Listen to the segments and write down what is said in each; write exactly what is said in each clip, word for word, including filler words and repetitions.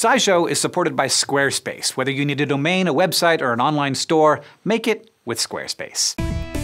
SciShow is supported by Squarespace. Whether you need a domain, a website, or an online store, make it with Squarespace.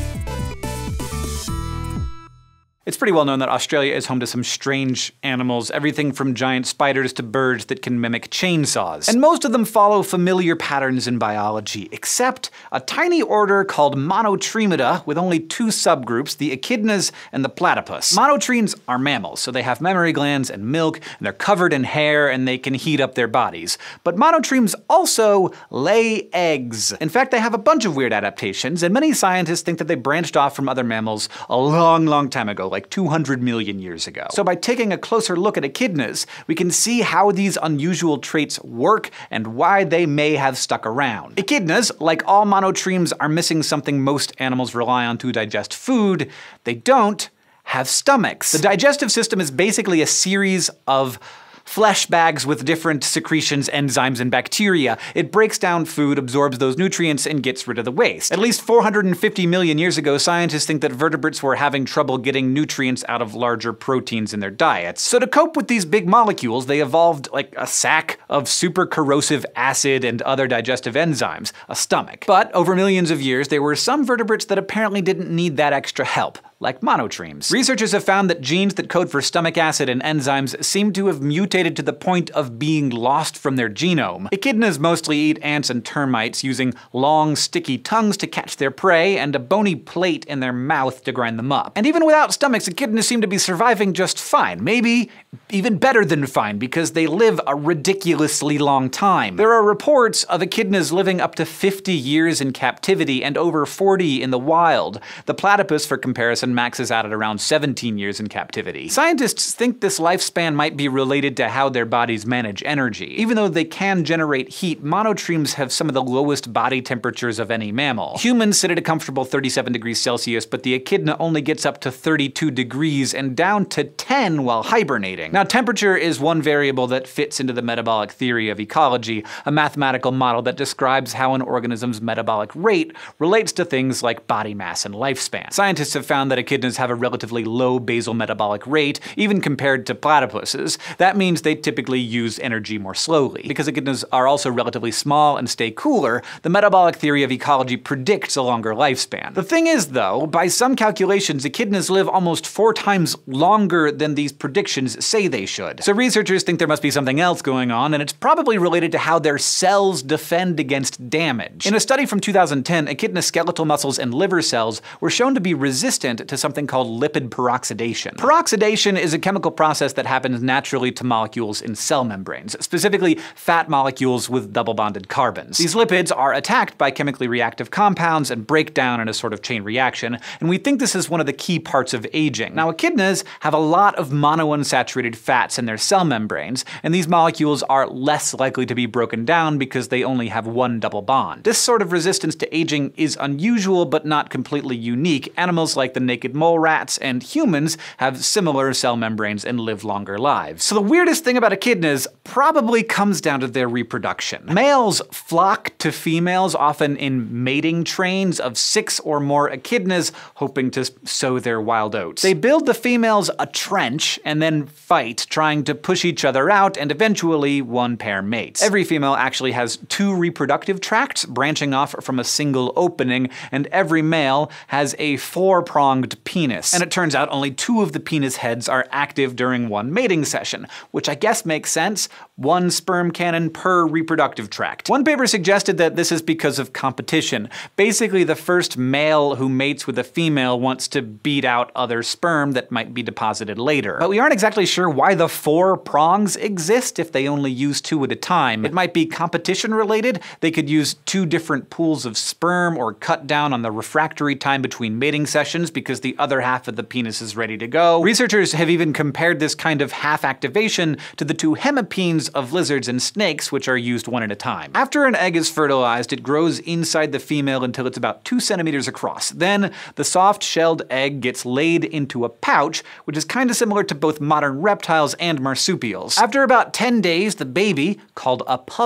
It's pretty well known that Australia is home to some strange animals, everything from giant spiders to birds that can mimic chainsaws. And most of them follow familiar patterns in biology, except a tiny order called Monotremata with only two subgroups, the Echidnas and the platypus. Monotremes are mammals, so they have mammary glands and milk, and they're covered in hair, and they can heat up their bodies. But monotremes also lay eggs. In fact, they have a bunch of weird adaptations, and many scientists think that they branched off from other mammals a long, long time ago, like two hundred million years ago. So by taking a closer look at echidnas, we can see how these unusual traits work and why they may have stuck around. Echidnas, like all monotremes, are missing something most animals rely on to digest food. They don't have stomachs. The digestive system is basically a series of flesh bags with different secretions, enzymes, and bacteria. It breaks down food, absorbs those nutrients, and gets rid of the waste. At least four hundred fifty million years ago, scientists think that vertebrates were having trouble getting nutrients out of larger proteins in their diets. So to cope with these big molecules, they evolved like a sack of super corrosive acid and other digestive enzymes, a stomach. But over millions of years, there were some vertebrates that apparently didn't need that extra help, like monotremes. Researchers have found that genes that code for stomach acid and enzymes seem to have mutated to the point of being lost from their genome. Echidnas mostly eat ants and termites, using long, sticky tongues to catch their prey and a bony plate in their mouth to grind them up. And even without stomachs, echidnas seem to be surviving just fine. Maybe even better than fine, because they live a ridiculously long time. There are reports of echidnas living up to fifty years in captivity and over forty in the wild. The platypus, for comparison, maxes out at around seventeen years in captivity. Scientists think this lifespan might be related to how their bodies manage energy. Even though they can generate heat, monotremes have some of the lowest body temperatures of any mammal. Humans sit at a comfortable thirty-seven degrees Celsius, but the echidna only gets up to thirty-two degrees and down to ten while hibernating. Now, temperature is one variable that fits into the metabolic theory of ecology, a mathematical model that describes how an organism's metabolic rate relates to things like body mass and lifespan. Scientists have found that echidnas have a relatively low basal metabolic rate, even compared to platypuses. That means they typically use energy more slowly. Because echidnas are also relatively small and stay cooler, the metabolic theory of ecology predicts a longer lifespan. The thing is, though, by some calculations, echidnas live almost four times longer than these predictions say they should. So researchers think there must be something else going on, and it's probably related to how their cells defend against damage. In a study from two thousand ten, echidna skeletal muscles and liver cells were shown to be resistant to something called lipid peroxidation. Peroxidation is a chemical process that happens naturally to molecules in cell membranes, specifically fat molecules with double-bonded carbons. These lipids are attacked by chemically reactive compounds and break down in a sort of chain reaction, and we think this is one of the key parts of aging. Now, echidnas have a lot of monounsaturated fats in their cell membranes, and these molecules are less likely to be broken down because they only have one double bond. This sort of resistance to aging is unusual but not completely unique. Animals like the naked mole rats and humans have similar cell membranes and live longer lives. So the weirdest thing about echidnas probably comes down to their reproduction. Males flock to females, often in mating trains of six or more echidnas, hoping to sow their wild oats. They build the females a trench and then fight, trying to push each other out, and eventually one pair mates. Every female actually has two reproductive tracts branching off from a single opening, and every male has a four-pronged penis. And it turns out only two of the penis heads are active during one mating session, which I guess makes sense. One sperm cannon per reproductive tract. One paper suggested that this is because of competition. Basically, the first male who mates with a female wants to beat out other sperm that might be deposited later. But we aren't exactly sure why the four prongs exist if they only use two at a time. It might be competition related. They could use two different pools of sperm or cut down on the refractory time between mating sessions because the other half of the penis is ready to go. Researchers have even compared this kind of half activation to the two hemipenes of lizards and snakes, which are used one at a time. After an egg is fertilized, it grows inside the female until it's about two centimeters across. Then the soft-shelled egg gets laid into a pouch, which is kind of similar to both modern reptiles and marsupials. After about ten days, the baby, called a puggle,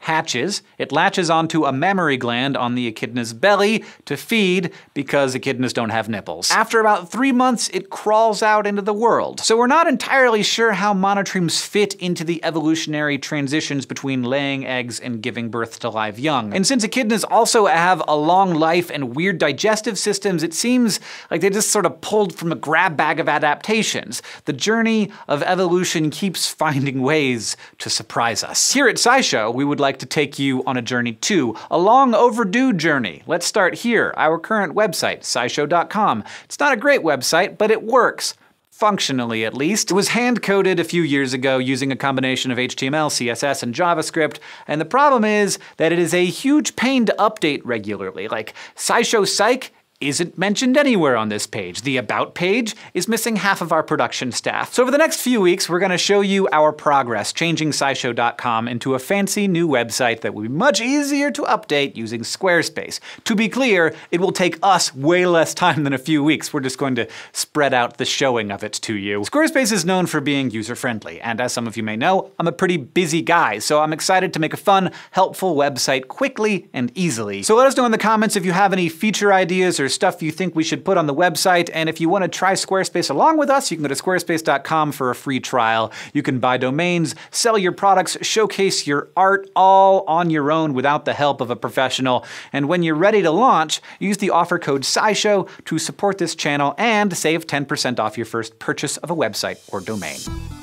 hatches, it latches onto a mammary gland on the echidna's belly to feed because echidnas don't have nipples. After about three months, it crawls out into the world. So we're not entirely sure how monotremes fit into the evolutionary transitions between laying eggs and giving birth to live young. And since echidnas also have a long life and weird digestive systems, it seems like they just sort of pulled from a grab bag of adaptations. The journey of evolution keeps finding ways to surprise us. Here at SciShow, we would like to take you on a journey too, a long overdue journey. Let's start here, our current website, sci show dot com. It's not a great website, but it works. Functionally, at least. It was hand-coded a few years ago using a combination of H T M L, C S S, and JavaScript, and the problem is that it is a huge pain to update regularly. Like, SciShow Psych isn't mentioned anywhere on this page. The About page is missing half of our production staff. So over the next few weeks, we're going to show you our progress changing sci show dot com into a fancy new website that will be much easier to update using Squarespace. To be clear, it will take us way less time than a few weeks. We're just going to spread out the showing of it to you. Squarespace is known for being user-friendly, and as some of you may know, I'm a pretty busy guy, so I'm excited to make a fun, helpful website quickly and easily. So let us know in the comments if you have any feature ideas or stuff you think we should put on the website, and if you want to try Squarespace along with us, you can go to squarespace dot com for a free trial. You can buy domains, sell your products, showcase your art all on your own without the help of a professional, and when you're ready to launch, use the offer code SciShow to support this channel and save ten percent off your first purchase of a website or domain.